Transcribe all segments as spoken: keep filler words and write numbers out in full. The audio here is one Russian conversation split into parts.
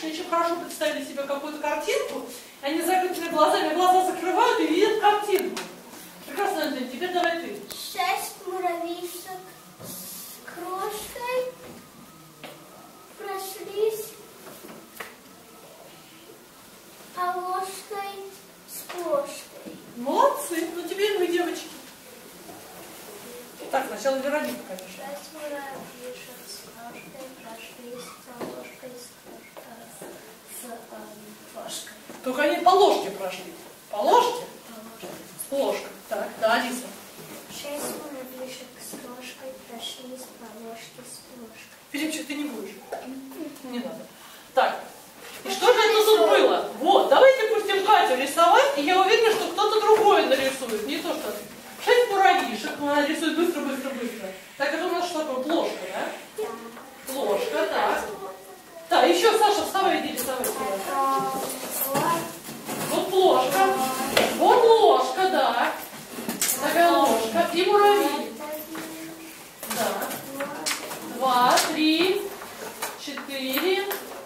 барышни очень хорошо представили себе какую-то картинку, они закрытыми глазами глаза закрывают и видят картинку. Прекрасно, Антон, теперь давай ты. Шесть муравьишек с крошкой прошлись по ложкой с ложкой. Молодцы. Ну теперь вы, девочки. Так, сначала Вероника, конечно. Шесть муравьишек с крошкой прошлись по ложкой с, с, с э, ложкой. Только они по ложке прошли. По ложке? По ложке. С ложкой. Так, да, Алиса. Шесть муравьишек с крошкой прошлись по ложке с ложкой. Филиппчик, ты не будешь? Не надо. Так, и что же это тут было? Вот, давайте пустим Катю рисовать, и я уверена, что кто-то другой нарисует. Не то, что шесть муравьишек, она рисует быстро, быстро, быстро. Так, это у нас что такое? Ложка, да? Ложка, так. Так, еще, Саша, вставай, иди рисовать сюда. Вот ложка. Вот ложка, да. Такая ложка. И муравей. Да. Два, три, четыре.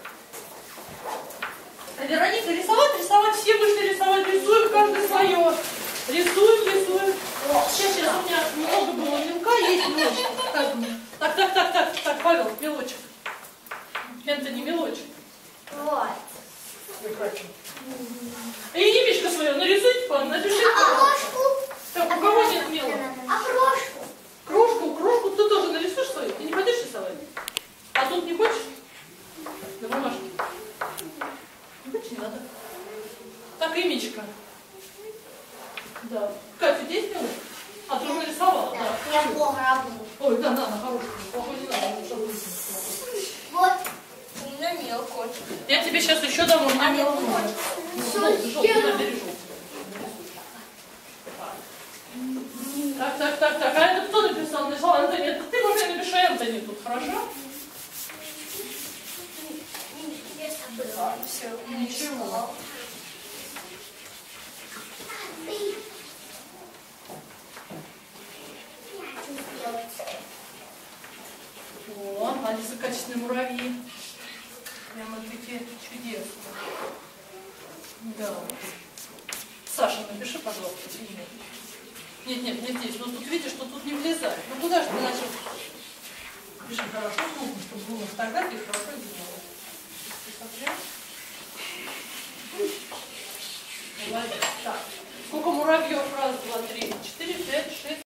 А Вероника, рисовать, рисовать, все вышли рисовать, рисуем каждый свое. Рисуем, рисуем. Сейчас, сейчас у меня много было мелка, есть мелочек. Так, так, так, так, так, Павел, мелочек. Энтони, мелочек. Вот. Прекрасно. И Емишка свое нарисуйте, пан, напишите. А крошку? Так, у кого нет мела? А крошку? Крошку, крошку ты тоже нарисуешь свою? Ты не пойдешь рисовать? А тут не хочешь? На бумажке. Не хочешь, не надо. Так, Емичка. Да. Катя, у тебя есть мелочек? А, ты уже нарисовала? Да. Да, я плохо работаю. Ой, да, надо, хорошую. Плохой не надо, чтобы... Вот. У меня мелко очень. Я тебе сейчас еще дам, у меня мелко. Желтый, желтый, набери желтый. Так, так, так, так. А это кто написал? Написал Антони. Это ты, может, напиши Антони тут, хорошо? Все, ничего. О, Алиса, качественные муравьи. Прямо такие чудесные. Да. Саша, напиши, пожалуйста, имя. Нет, нет, не здесь. Но тут видишь, что тут не влезает. Ну куда же ты начал? Пиши хорошо, нужно, чтобы было на фотографии хорошо.